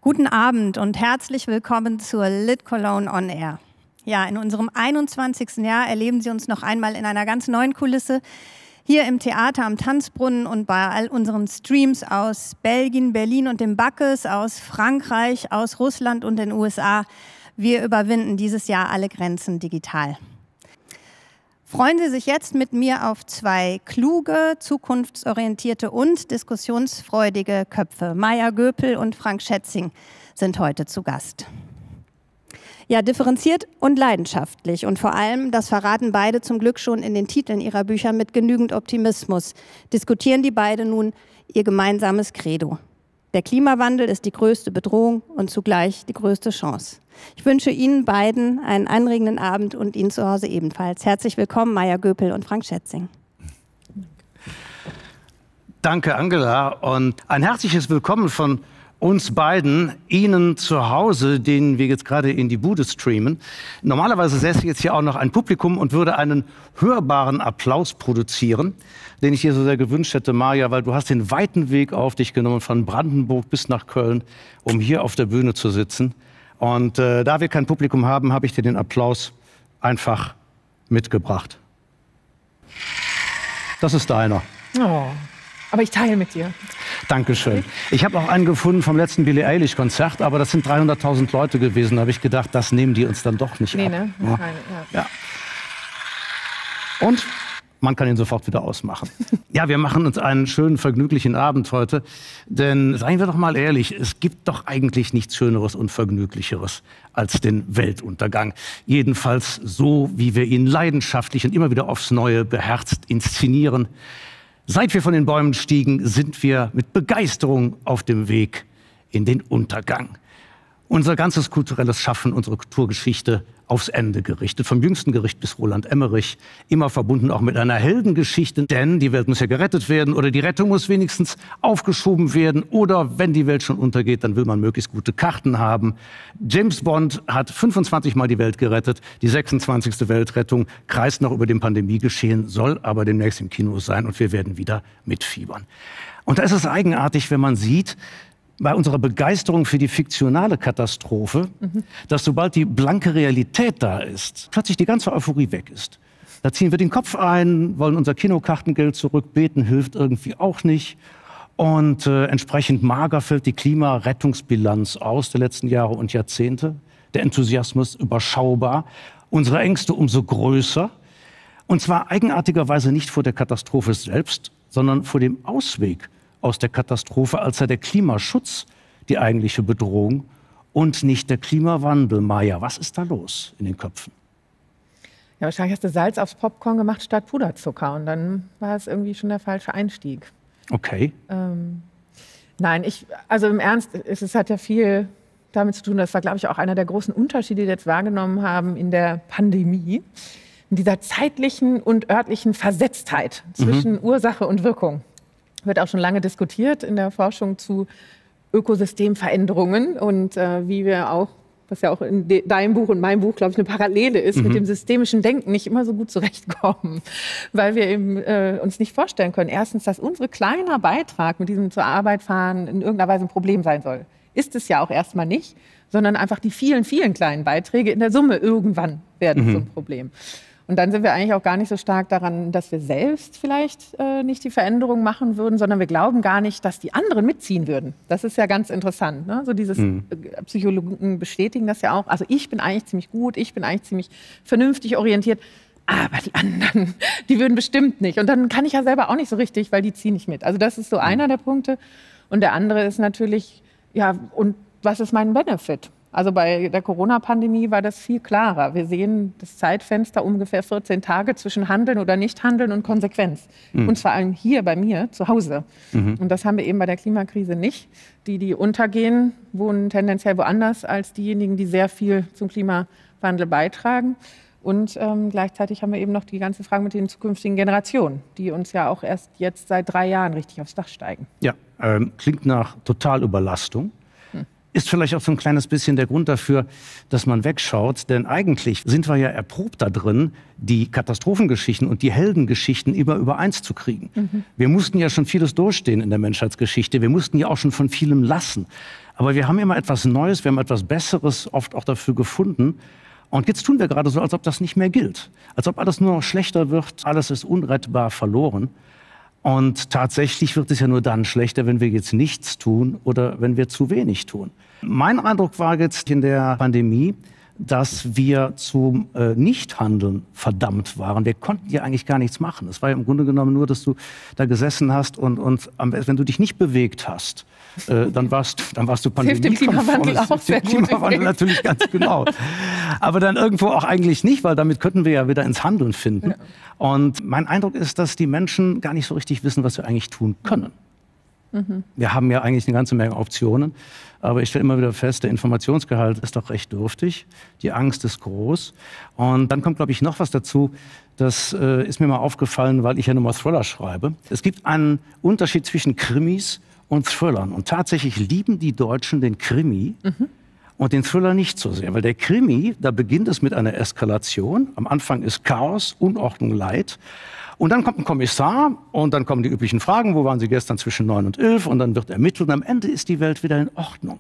Guten Abend und herzlich willkommen zur Lit Cologne on Air. Ja, in unserem 21. Jahr erleben Sie uns noch einmal in einer ganz neuen Kulisse, hier im Theater am Tanzbrunnen und bei all unseren Streams aus Belgien, Berlin und dem Backes, aus Frankreich, aus Russland und den USA. Wir überwinden dieses Jahr alle Grenzen digital. Freuen Sie sich jetzt mit mir auf zwei kluge, zukunftsorientierte und diskussionsfreudige Köpfe. Maya Göpel und Frank Schätzing sind heute zu Gast. Ja, differenziert und leidenschaftlich und vor allem, das verraten beide zum Glück schon in den Titeln ihrer Bücher mit genügend Optimismus, diskutieren die beide nun ihr gemeinsames Credo. Der Klimawandel ist die größte Bedrohung und zugleich die größte Chance. Ich wünsche Ihnen beiden einen anregenden Abend und Ihnen zu Hause ebenfalls. Herzlich willkommen, Maya Göpel und Frank Schätzing. Danke, Angela, und ein herzliches Willkommen von uns beiden, Ihnen zu Hause, denen wir jetzt gerade in die Bude streamen. Normalerweise säße jetzt hier auch noch ein Publikum und würde einen hörbaren Applaus produzieren, den ich hier so sehr gewünscht hätte, Maya, weil du hast den weiten Weg auf dich genommen, von Brandenburg bis nach Köln, um hier auf der Bühne zu sitzen. Und da wir kein Publikum haben, habe ich dir den Applaus einfach mitgebracht. Das ist deiner. Oh, aber ich teile mit dir. Dankeschön. Ich habe auch einen gefunden vom letzten Billie Eilish-Konzert, aber das sind 300.000 Leute gewesen. Da habe ich gedacht, das nehmen die uns dann doch nicht ab. Ne? Ja. Keine, ja. Und man kann ihn sofort wieder ausmachen. Ja, wir machen uns einen schönen, vergnüglichen Abend heute. Denn, seien wir doch mal ehrlich, es gibt doch eigentlich nichts Schöneres und Vergnüglicheres als den Weltuntergang. Jedenfalls so, wie wir ihn leidenschaftlich und immer wieder aufs Neue beherzt inszenieren. Seit wir von den Bäumen stiegen, sind wir mit Begeisterung auf dem Weg in den Untergang. Unser ganzes kulturelles Schaffen, unsere Kulturgeschichte aufs Ende gerichtet. Vom jüngsten Gericht bis Roland Emmerich. Immer verbunden auch mit einer Heldengeschichte. Denn die Welt muss ja gerettet werden oder die Rettung muss wenigstens aufgeschoben werden. Oder wenn die Welt schon untergeht, dann will man möglichst gute Karten haben. James Bond hat 25 Mal die Welt gerettet. Die 26. Weltrettung kreist noch über dem Pandemiegeschehen, soll aber demnächst im Kino sein und wir werden wieder mitfiebern. Und da ist es eigenartig, wenn man sieht, bei unserer Begeisterung für die fiktionale Katastrophe, dass sobald die blanke Realität da ist, plötzlich die ganze Euphorie weg ist. Da ziehen wir den Kopf ein, wollen unser Kinokartengeld zurück, beten hilft irgendwie auch nicht. Und entsprechend mager fällt die Klimarettungsbilanz aus der letzten Jahre und Jahrzehnte. Der Enthusiasmus überschaubar, unsere Ängste umso größer. Und zwar eigenartigerweise nicht vor der Katastrophe selbst, sondern vor dem Ausweg aus der Katastrophe, als sei der Klimaschutz die eigentliche Bedrohung und nicht der Klimawandel. Maya, was ist da los in den Köpfen? Ja, wahrscheinlich hast du Salz aufs Popcorn gemacht statt Puderzucker und dann war es irgendwie schon der falsche Einstieg. Okay. Nein, also im Ernst, es hat ja viel damit zu tun, das war, glaube ich, auch einer der großen Unterschiede, die wir jetzt wahrgenommen haben in der Pandemie, in dieser zeitlichen und örtlichen Versetztheit zwischen Ursache und Wirkung. Wird auch schon lange diskutiert in der Forschung zu Ökosystemveränderungen und wie wir auch, was ja auch in deinem Buch und meinem Buch, glaube ich, eine Parallele ist, mit dem systemischen Denken nicht immer so gut zurechtkommen, weil wir eben uns nicht vorstellen können, erstens, dass unser kleiner Beitrag mit diesem zur Arbeit fahren in irgendeiner Weise ein Problem sein soll. Ist es ja auch erstmal nicht, sondern einfach die vielen, vielen kleinen Beiträge in der Summe irgendwann werden zum Problem. Und dann sind wir eigentlich auch gar nicht so stark daran, dass wir selbst vielleicht nicht die Veränderung machen würden, sondern wir glauben gar nicht, dass die anderen mitziehen würden. Das ist ja ganz interessant. Ne? So dieses Psychologen bestätigen das ja auch. Also ich bin eigentlich ziemlich gut, ich bin eigentlich ziemlich vernünftig orientiert. Aber die anderen, die würden bestimmt nicht. Und dann kann ich ja selber auch nicht so richtig, weil die ziehen nicht mit. Also das ist so einer der Punkte. Und der andere ist natürlich, ja, und was ist mein Benefit? Also bei der Corona-Pandemie war das viel klarer. Wir sehen das Zeitfenster ungefähr 14 Tage zwischen Handeln oder Nichthandeln und Konsequenz. Und vor allem hier bei mir zu Hause. Und das haben wir eben bei der Klimakrise nicht. Die untergehen, wohnen tendenziell woanders als diejenigen, die sehr viel zum Klimawandel beitragen. Und gleichzeitig haben wir eben noch die ganze Frage mit den zukünftigen Generationen, die uns ja auch erst jetzt seit 3 Jahren richtig aufs Dach steigen. Ja, klingt nach Totalüberlastung. Ist vielleicht auch so ein kleines bisschen der Grund dafür, dass man wegschaut. Denn eigentlich sind wir ja erprobt da drin, die Katastrophengeschichten und die Heldengeschichten immer übereins zu kriegen. Wir mussten ja schon vieles durchstehen in der Menschheitsgeschichte. Wir mussten ja auch schon von vielem lassen. Aber wir haben immer etwas Neues, wir haben etwas Besseres oft auch dafür gefunden. Und jetzt tun wir gerade so, als ob das nicht mehr gilt. Als ob alles nur noch schlechter wird, alles ist unrettbar verloren. Und tatsächlich wird es ja nur dann schlechter, wenn wir jetzt nichts tun oder wenn wir zu wenig tun. Mein Eindruck war jetzt in der Pandemie, dass wir zum Nichthandeln verdammt waren. Wir konnten ja eigentlich gar nichts machen. Es war ja im Grunde genommen nur, dass du da gesessen hast und wenn du dich nicht bewegt hast, dann warst du Pandemie. Hilft dem Klimawandel auch sehr gut. Klimawandel natürlich ganz genau. Aber dann irgendwo auch eigentlich nicht, weil damit könnten wir ja wieder ins Handeln finden. Ja. Und mein Eindruck ist, dass die Menschen gar nicht so richtig wissen, was wir eigentlich tun können. Mhm. Wir haben ja eigentlich eine ganze Menge Optionen, aber ich stelle immer wieder fest, der Informationsgehalt ist doch recht dürftig, die Angst ist groß. Und dann kommt, glaube ich, noch was dazu, das ist mir mal aufgefallen, weil ich ja nur mal Thriller schreibe. Es gibt einen Unterschied zwischen Krimis und Thrillern. Und tatsächlich lieben die Deutschen den Krimi und den Thriller nicht so sehr. Weil der Krimi, da beginnt es mit einer Eskalation. Am Anfang ist Chaos, Unordnung, Leid. Und dann kommt ein Kommissar und dann kommen die üblichen Fragen. Wo waren Sie gestern zwischen 9 und 11? Und dann wird ermittelt und am Ende ist die Welt wieder in Ordnung.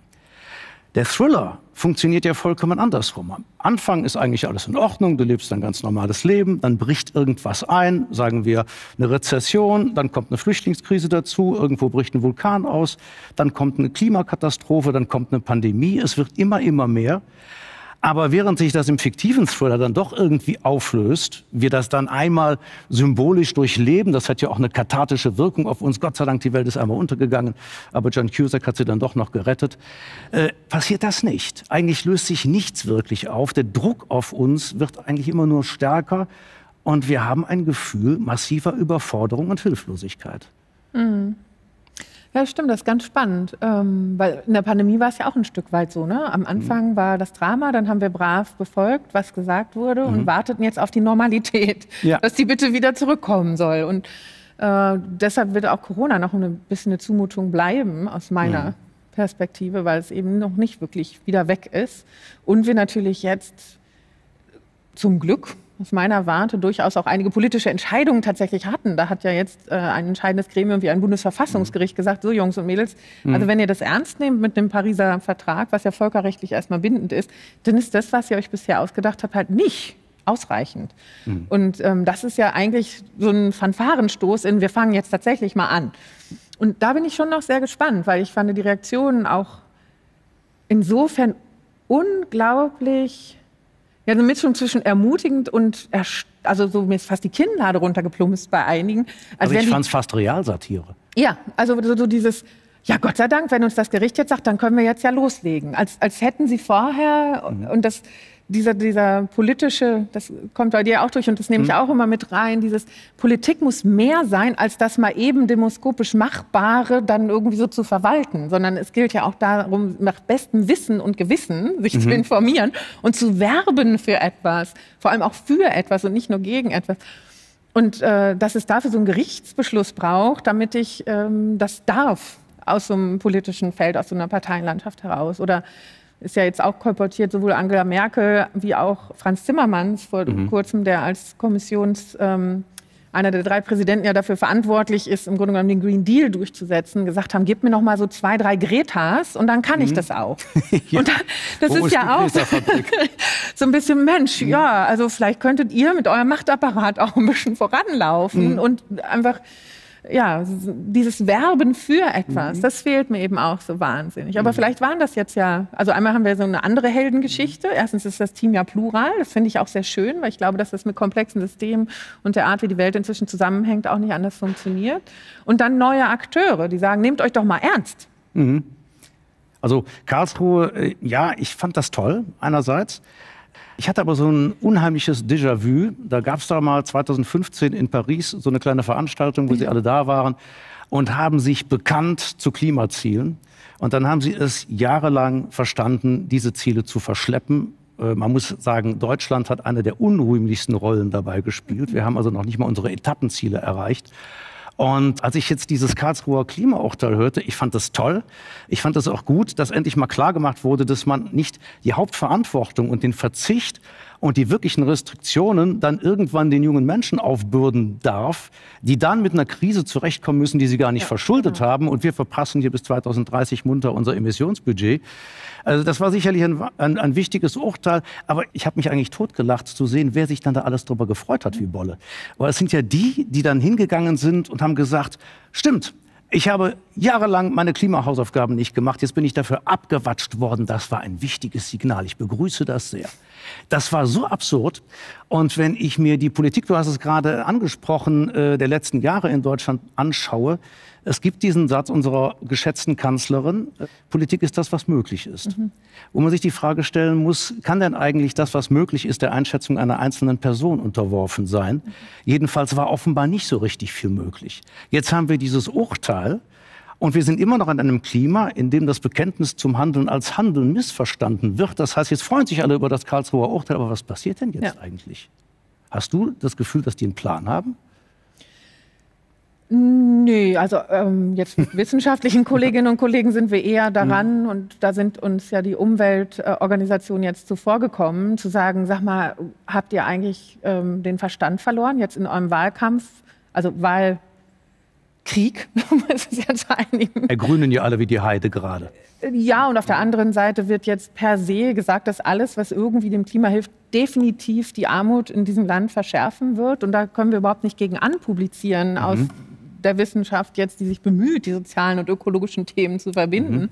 Der Thriller funktioniert ja vollkommen andersrum. Am Anfang ist eigentlich alles in Ordnung, du lebst ein ganz normales Leben, dann bricht irgendwas ein, sagen wir eine Rezession, dann kommt eine Flüchtlingskrise dazu, irgendwo bricht ein Vulkan aus, dann kommt eine Klimakatastrophe, dann kommt eine Pandemie, es wird immer mehr. Aber während sich das im fiktiven Thriller dann doch irgendwie auflöst, wir das dann einmal symbolisch durchleben, das hat ja auch eine kathartische Wirkung auf uns, Gott sei Dank, die Welt ist einmal untergegangen, aber John Cusack hat sie dann doch noch gerettet, passiert das nicht. Eigentlich löst sich nichts wirklich auf, der Druck auf uns wird eigentlich immer nur stärker und wir haben ein Gefühl massiver Überforderung und Hilflosigkeit. Mhm. Ja, stimmt, das ist ganz spannend, weil in der Pandemie war es ja auch ein Stück weit so, ne? Am Anfang war das Drama, dann haben wir brav befolgt, was gesagt wurde und warteten jetzt auf die Normalität, dass die bitte wieder zurückkommen soll. Und deshalb wird auch Corona noch ein bisschen eine Zumutung bleiben, aus meiner Perspektive, weil es eben noch nicht wirklich wieder weg ist. Und wir natürlich jetzt zum Glück aus meiner Warte durchaus auch einige politische Entscheidungen tatsächlich hatten. Da hat ja jetzt ein entscheidendes Gremium wie ein Bundesverfassungsgericht gesagt, so Jungs und Mädels, also wenn ihr das ernst nehmt mit dem Pariser Vertrag, was ja völkerrechtlich erstmal bindend ist, dann ist das, was ihr euch bisher ausgedacht habt, halt nicht ausreichend. Und das ist ja eigentlich so ein Fanfarenstoß in, wir fangen jetzt tatsächlich mal an. Und da bin ich schon noch sehr gespannt, weil ich fand die Reaktionen auch insofern unglaublich, ja, eine Mischung zwischen ermutigend und, also so mir ist fast die Kinnlade runtergeplumpst bei einigen. Also ich fand es fast Realsatire. Ja, also so dieses, ja Gott sei Dank, wenn uns das Gericht jetzt sagt, dann können wir jetzt ja loslegen. Als hätten sie vorher, und das, dieser politische, das kommt bei dir auch durch und das nehme ich auch immer mit rein, dieses Politik muss mehr sein, als das mal eben demoskopisch Machbare dann irgendwie so zu verwalten, sondern es gilt ja auch darum, nach bestem Wissen und Gewissen sich zu informieren und zu werben für etwas, vor allem auch für etwas und nicht nur gegen etwas. Und dass es dafür so einen Gerichtsbeschluss braucht, damit ich das darf aus so einem politischen Feld, aus so einer Parteienlandschaft heraus. Oder ist ja jetzt auch kolportiert, sowohl Angela Merkel wie auch Franz Timmermans vor kurzem, der als einer der 3 Präsidenten ja dafür verantwortlich ist, im Grunde genommen den Green Deal durchzusetzen, gesagt haben, gebt mir noch mal so 2, 3 Gretas und dann kann ich das auch. Ja. Und das ist ja auch so ein bisschen, Mensch, ja, also vielleicht könntet ihr mit eurem Machtapparat auch ein bisschen voranlaufen und einfach, ja, dieses Werben für etwas, das fehlt mir eben auch so wahnsinnig. Aber vielleicht waren das jetzt ja, also einmal haben wir so eine andere Heldengeschichte. Erstens ist das Team ja plural, das finde ich auch sehr schön, weil ich glaube, dass das mit komplexen Systemen und der Art, wie die Welt inzwischen zusammenhängt, auch nicht anders funktioniert. Und dann neue Akteure, die sagen, nehmt euch doch mal ernst. Also Karlsruhe, ja, ich fand das toll einerseits. Ich hatte aber so ein unheimliches Déjà-vu. Da gab es da mal 2015 in Paris so eine kleine Veranstaltung, wo sie alle da waren und haben sich bekannt zu Klimazielen. Und dann haben sie es jahrelang verstanden, diese Ziele zu verschleppen. Man muss sagen, Deutschland hat eine der unrühmlichsten Rollen dabei gespielt. Wir haben also noch nicht mal unsere Etappenziele erreicht. Und als ich jetzt dieses Karlsruher Klimaurteil hörte, ich fand das toll. Ich fand das auch gut, dass endlich mal klargemacht wurde, dass man nicht die Hauptverantwortung und den Verzicht und die wirklichen Restriktionen dann irgendwann den jungen Menschen aufbürden darf, die dann mit einer Krise zurechtkommen müssen, die sie gar nicht verschuldet haben. Und wir verpassen hier bis 2030 munter unser Emissionsbudget. Also das war sicherlich ein wichtiges Urteil. Aber ich habe mich eigentlich totgelacht zu sehen, wer sich dann da alles drüber gefreut hat wie Bolle. Aber es sind ja die, die dann hingegangen sind und haben gesagt, stimmt, ich habe jahrelang meine Klimahausaufgaben nicht gemacht. Jetzt bin ich dafür abgewatscht worden. Das war ein wichtiges Signal. Ich begrüße das sehr. Das war so absurd. Und wenn ich mir die Politik, du hast es gerade angesprochen, der letzten Jahre in Deutschland anschaue, es gibt diesen Satz unserer geschätzten Kanzlerin, Politik ist das, was möglich ist. Wo man sich die Frage stellen muss, kann denn eigentlich das, was möglich ist, der Einschätzung einer einzelnen Person unterworfen sein? Jedenfalls war offenbar nicht so richtig viel möglich. Jetzt haben wir dieses Urteil und wir sind immer noch in einem Klima, in dem das Bekenntnis zum Handeln als Handeln missverstanden wird. Das heißt, jetzt freuen sich alle über das Karlsruher Urteil, aber was passiert denn jetzt eigentlich? Hast du das Gefühl, dass die einen Plan haben? Nee, also jetzt mit wissenschaftlichen Kolleginnen und Kollegen sind wir eher daran und da sind uns ja die Umweltorganisationen jetzt zuvorgekommen, zu sagen, sag mal, habt ihr eigentlich den Verstand verloren jetzt in eurem Wahlkampf, also Wahlkrieg, um es jetzt zu einigen. Ergrünen ja alle wie die Heide gerade. Ja, und auf der anderen Seite wird jetzt per se gesagt, dass alles, was irgendwie dem Klima hilft, definitiv die Armut in diesem Land verschärfen wird. Und da können wir überhaupt nicht gegen anpublizieren aus der Wissenschaft jetzt, die sich bemüht, die sozialen und ökologischen Themen zu verbinden.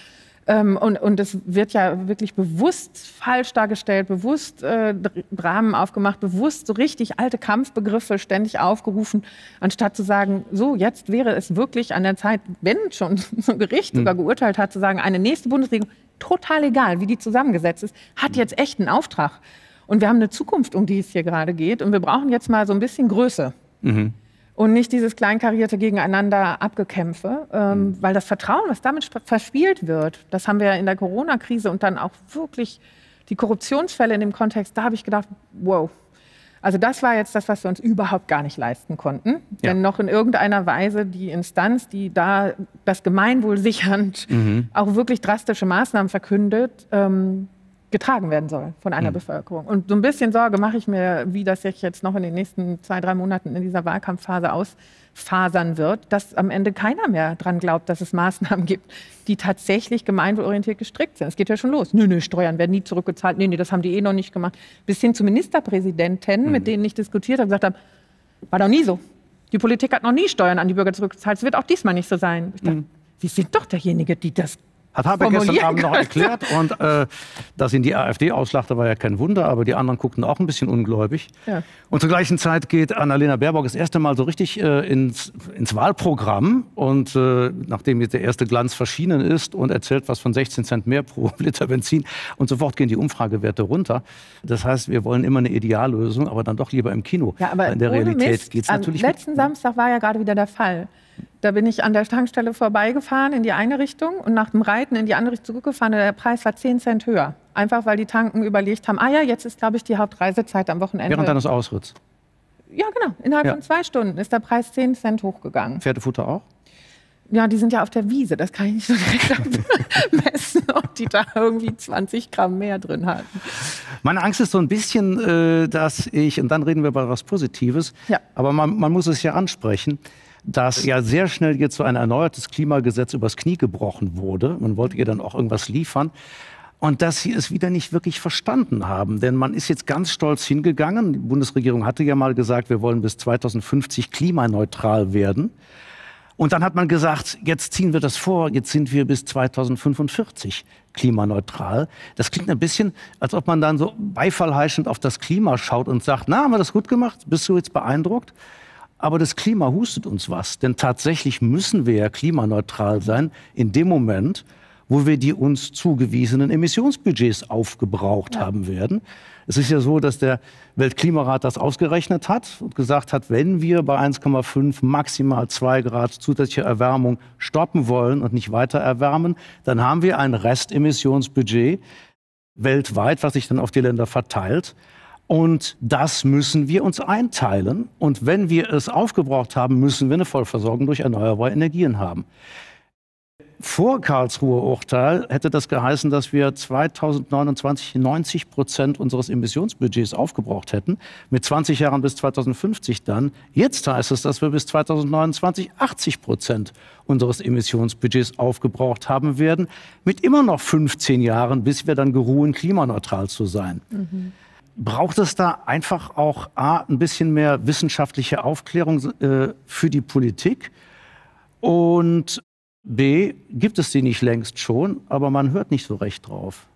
Und es wird ja wirklich bewusst falsch dargestellt, bewusst Dramen aufgemacht, bewusst so richtig alte Kampfbegriffe ständig aufgerufen, anstatt zu sagen, so, jetzt wäre es wirklich an der Zeit, wenn schon so ein Gericht sogar geurteilt hat, zu sagen, eine nächste Bundesregierung, total egal, wie die zusammengesetzt ist, hat jetzt echt einen Auftrag. Und wir haben eine Zukunft, um die es hier gerade geht. Und wir brauchen jetzt mal so ein bisschen Größe. Und nicht dieses kleinkarierte Gegeneinander Abgekämpfe, weil das Vertrauen, was damit verspielt wird, das haben wir ja in der Corona-Krise und dann auch wirklich die Korruptionsfälle in dem Kontext, da habe ich gedacht, wow. Also das war jetzt das, was wir uns überhaupt gar nicht leisten konnten. Denn noch in irgendeiner Weise die Instanz, die da das Gemeinwohl sichernd auch wirklich drastische Maßnahmen verkündet, getragen werden soll von einer Bevölkerung. Und so ein bisschen Sorge mache ich mir, wie das sich jetzt noch in den nächsten 2-3 Monaten in dieser Wahlkampfphase ausfasern wird, dass am Ende keiner mehr dran glaubt, dass es Maßnahmen gibt, die tatsächlich gemeinwohlorientiert gestrickt sind. Es geht ja schon los. Nö, Steuern werden nie zurückgezahlt. Nee, das haben die noch nicht gemacht. Bis hin zu Ministerpräsidenten, mit denen ich diskutiert habe, gesagt habe, war doch nie so. Die Politik hat noch nie Steuern an die Bürger zurückgezahlt. Es wird auch diesmal nicht so sein. Ich dachte, Sie sind doch derjenige, die das hat Habeck gestern Abend noch erklärt. Und dass ihn die AfD auslachte, war ja kein Wunder. Aber die anderen guckten auch ein bisschen ungläubig. Und zur gleichen Zeit geht Annalena Baerbock das erste Mal so richtig ins Wahlprogramm. Und nachdem jetzt der erste Glanz verschienen ist und erzählt was von 16 Cent mehr pro Liter Benzin. Und sofort gehen die Umfragewerte runter. Das heißt, wir wollen immer eine Ideallösung, aber dann doch lieber im Kino. Ja, aber in der Realität geht es natürlich nicht. Letzten Samstag war ja gerade wieder der Fall. Da bin ich an der Tankstelle vorbeigefahren in die eine Richtung und nach dem Reiten in die andere Richtung zurückgefahren. Der Preis war 10 Cent höher. Einfach, weil die Tanken überlegt haben, jetzt ist, glaube ich, die Hauptreisezeit am Wochenende. Während deines Ausritts? Ja, genau. Innerhalb von 2 Stunden ist der Preis 10 Cent hochgegangen. Pferdefutter auch? Ja, die sind ja auf der Wiese. Das kann ich nicht so direkt messen, ob die da irgendwie 20 Gramm mehr drin hatten. Meine Angst ist so ein bisschen, dass ich, und dann reden wir über was Positives, aber man muss es ja ansprechen, dass ja sehr schnell jetzt so ein erneuertes Klimagesetz übers Knie gebrochen wurde. Man wollte ihr dann auch irgendwas liefern. Und dass sie es wieder nicht wirklich verstanden haben. Denn man ist jetzt ganz stolz hingegangen. Die Bundesregierung hatte ja mal gesagt, wir wollen bis 2050 klimaneutral werden. Und dann hat man gesagt, jetzt ziehen wir das vor, jetzt sind wir bis 2045 klimaneutral. Das klingt ein bisschen, als ob man dann so beifallheischend auf das Klima schaut und sagt, na, haben wir das gut gemacht? Bist du jetzt beeindruckt? Aber das Klima hustet uns was. Denn tatsächlich müssen wir ja klimaneutral sein in dem Moment, wo wir die uns zugewiesenen Emissionsbudgets aufgebraucht haben werden. Es ist ja so, dass der Weltklimarat das ausgerechnet hat und gesagt hat, wenn wir bei 1,5, maximal 2 Grad zusätzliche Erwärmung stoppen wollen und nicht weiter erwärmen, dann haben wir ein Restemissionsbudget weltweit, was sich dann auf die Länder verteilt. Und das müssen wir uns einteilen. Und wenn wir es aufgebraucht haben, müssen wir eine Vollversorgung durch erneuerbare Energien haben. Vor Karlsruher Urteil hätte das geheißen, dass wir 2029 90% unseres Emissionsbudgets aufgebraucht hätten, mit 20 Jahren bis 2050 dann. Jetzt heißt es, dass wir bis 2029 80% unseres Emissionsbudgets aufgebraucht haben werden, mit immer noch 15 Jahren, bis wir dann geruhen, klimaneutral zu sein. Braucht es da einfach auch ein bisschen mehr wissenschaftliche Aufklärung für die Politik? Und B, gibt es die nicht längst schon, aber man hört nicht so recht drauf.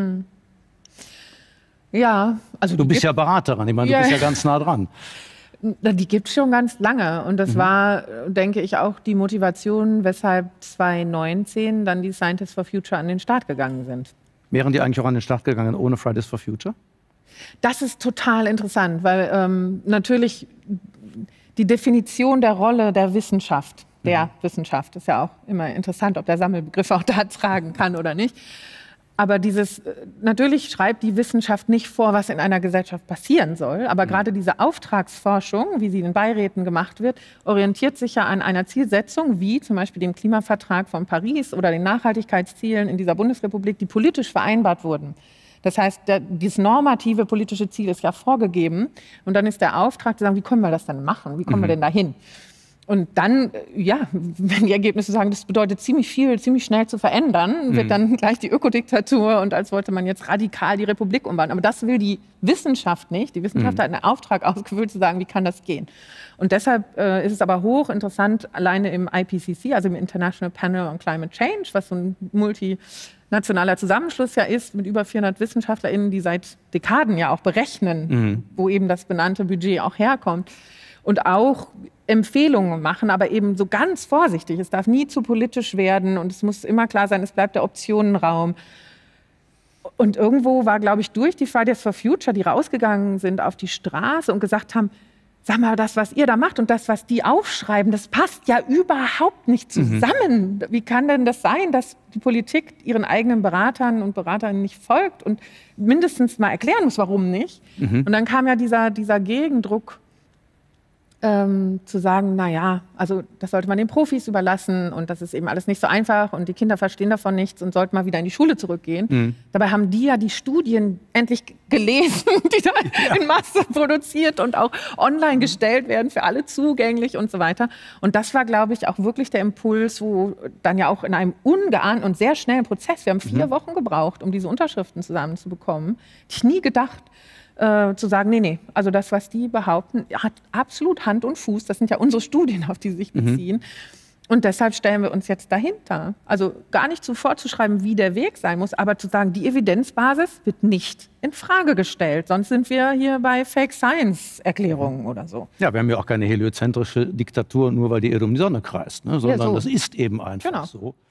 Ja, also du bist ja Beraterin, ich meine, du bist ja ganz nah dran. Die gibt es schon ganz lange und das war, denke ich, auch die Motivation, weshalb 2019 dann die Scientists for Future an den Start gegangen sind. Wären die eigentlich auch an den Start gegangen ohne Fridays for Future? Das ist total interessant, weil natürlich die Definition der Rolle der Wissenschaft, Wissenschaft ist ja auch immer interessant, ob der Sammelbegriff auch da tragen kann oder nicht. Aber natürlich schreibt die Wissenschaft nicht vor, was in einer Gesellschaft passieren soll. Aber gerade diese Auftragsforschung, wie sie in den Beiräten gemacht wird, orientiert sich ja an einer Zielsetzung, wie zum Beispiel dem Klimavertrag von Paris oder den Nachhaltigkeitszielen in dieser Bundesrepublik, die politisch vereinbart wurden. Das heißt, dieses normative politische Ziel ist ja vorgegeben. Und dann ist der Auftrag zu sagen, wie können wir das denn machen? Wie kommen wir denn dahin? Und dann, wenn die Ergebnisse sagen, das bedeutet ziemlich viel, ziemlich schnell zu verändern, wird dann gleich die Ökodiktatur und als wollte man jetzt radikal die Republik umbauen. Aber das will die Wissenschaft nicht. Die Wissenschaft hat einen Auftrag ausgefüllt, zu sagen, wie kann das gehen? Und deshalb ist es aber hochinteressant, alleine im IPCC, also im International Panel on Climate Change, was so ein multinationaler Zusammenschluss ja ist, mit über 400 WissenschaftlerInnen, die seit Dekaden ja auch berechnen, wo eben das benannte Budget auch herkommt. Und auch Empfehlungen machen, aber eben so ganz vorsichtig. Es darf nie zu politisch werden und es muss immer klar sein, es bleibt der Optionenraum. Und irgendwo war, glaube ich, durch die Fridays for Future, die rausgegangen sind auf die Straße und gesagt haben, sag mal, das, was ihr da macht und das, was die aufschreiben, das passt ja überhaupt nicht zusammen. Wie kann denn das sein, dass die Politik ihren eigenen Beratern und Beraterinnen nicht folgt und mindestens mal erklären muss, warum nicht? Und dann kam ja dieser Gegendruck, zu sagen, naja, also das sollte man den Profis überlassen und das ist eben alles nicht so einfach und die Kinder verstehen davon nichts und sollten mal wieder in die Schule zurückgehen. Dabei haben die ja die Studien endlich gelesen, die da in Masse produziert und auch online gestellt werden, für alle zugänglich und so weiter. Und das war, glaube ich, auch wirklich der Impuls, wo dann ja auch in einem ungeahnten und sehr schnellen Prozess, wir haben 4 Wochen gebraucht, um diese Unterschriften zusammenzubekommen, hätte ich nie gedacht, zu sagen, nee, also das, was die behaupten, hat absolut Hand und Fuß. Das sind ja unsere Studien, auf die sie sich beziehen. Und deshalb stellen wir uns jetzt dahinter. Also gar nicht so vorzuschreiben, wie der Weg sein muss, aber zu sagen, die Evidenzbasis wird nicht in Frage gestellt. Sonst sind wir hier bei Fake-Science-Erklärungen oder so. Ja, wir haben ja auch keine heliozentrische Diktatur, nur weil die Erde um die Sonne kreist, ne? Sondern das ist eben einfach so.